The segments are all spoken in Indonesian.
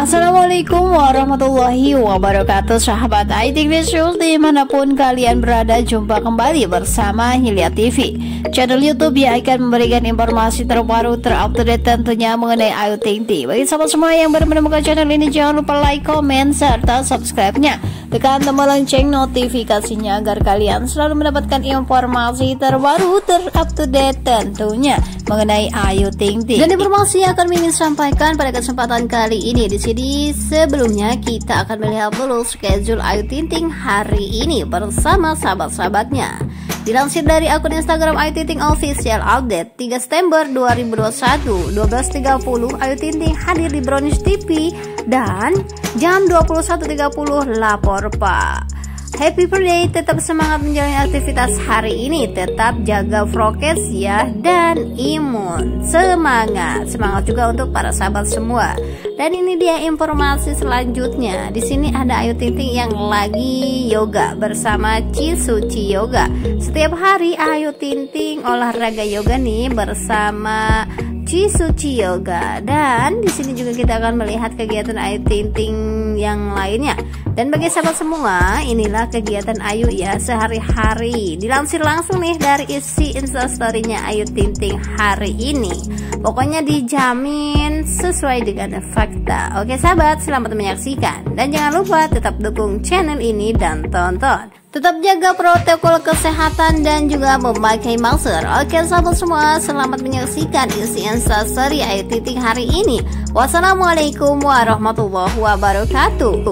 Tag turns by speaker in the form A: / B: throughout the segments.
A: Assalamualaikum warahmatullahi wabarakatuh, sahabat IT News dimanapun kalian berada. Jumpa kembali bersama Hilya TV, channel YouTube yang akan memberikan informasi terbaru terupdate tentunya mengenai Ayu Ting Ting. Bagi sahabat semua yang baru menemukan channel ini, jangan lupa like, komen, serta subscribe-nya. Tekan tombol lonceng notifikasinya agar kalian selalu mendapatkan informasi terbaru terupdate tentunya mengenai Ayu Ting Ting. Dan informasi yang akan Mimin sampaikan pada kesempatan kali ini, di sini sebelumnya kita akan melihat dulu schedule Ayu Ting Ting hari ini bersama sahabat-sahabatnya. Dilansir dari akun Instagram Ayu Ting Ting Official Update 3 September 2021 12.30, Ayu Ting Ting hadir di Brownies TV dan jam 21.30 lapor Pak. Happy birthday, tetap semangat menjalani aktivitas hari ini, tetap jaga prokes ya, dan imun. Semangat juga untuk para sahabat semua. Dan ini dia informasi selanjutnya. Di sini ada Ayu Ting Ting yang lagi yoga bersama Cisuci Yoga. Setiap hari Ayu Ting Ting olahraga yoga nih bersama Cisuci Yoga. Dan di sini juga kita akan melihat kegiatan Ayu Ting Ting yang lainnya. Dan bagi sahabat semua, inilah kegiatan Ayu ya sehari-hari. Dilansir langsung nih dari isi instastorynya Ayu Ting Ting hari ini. Pokoknya dijamin sesuai dengan fakta. Oke sahabat, selamat menyaksikan. Dan jangan lupa tetap dukung channel ini dan tonton. Tetap jaga protokol kesehatan dan juga memakai masker. Oke sahabat semua, selamat menyaksikan isi instastory Ayu Ting Ting hari ini. Wassalamualaikum warahmatullahi wabarakatuh.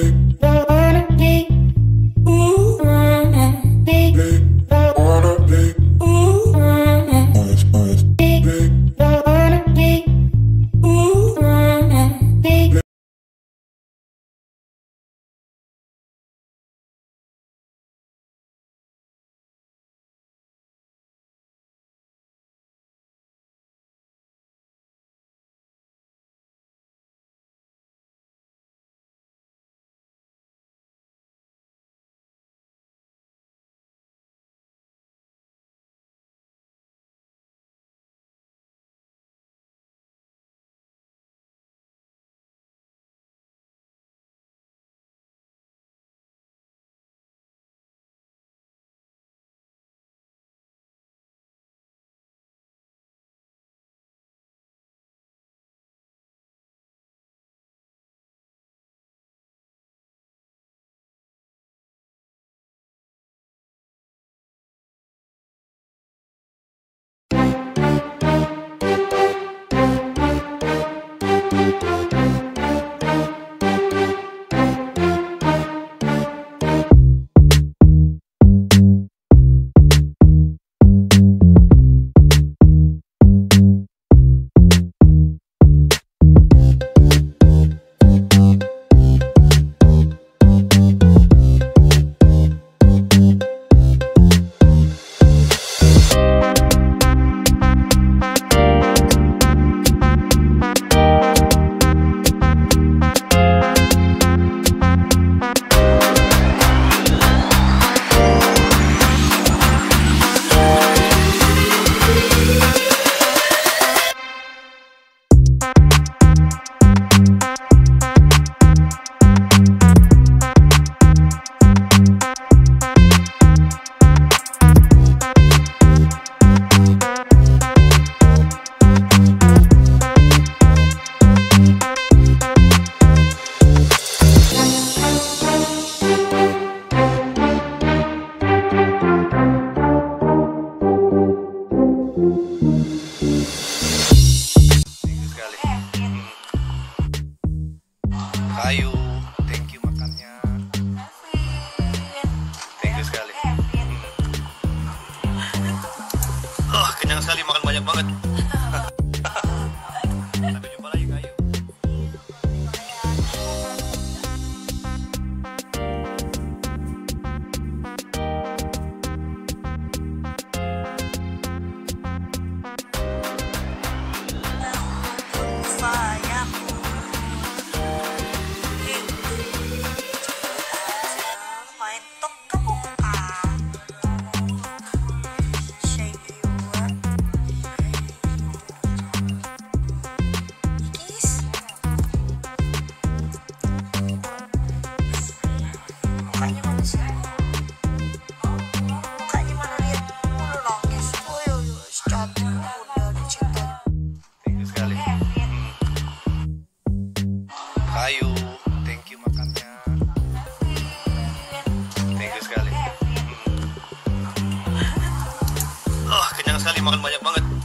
B: Ayu, thank you makannya. Thank you sekali. Oh, kenyang sekali, makan banyak banget. Sampai jumpa lagi, Ayu. makan banyak banget.